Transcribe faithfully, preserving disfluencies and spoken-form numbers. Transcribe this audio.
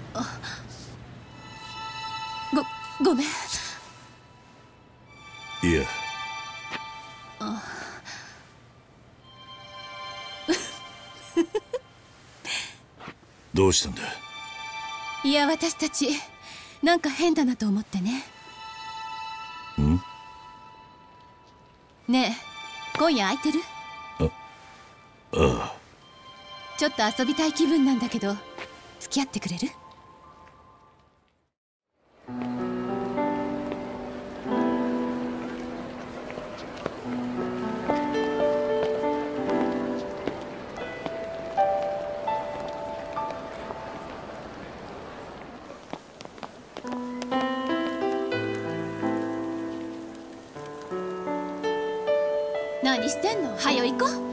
ごごめん。 いや。どうしたんだ。 いや、私たちなんか変だなと思ってね。 ん？ ねえ、今夜空いてる？ あ、ああ。 ちょっと遊びたい気分なんだけど、付き合ってくれる？何してんの？はよ行こう。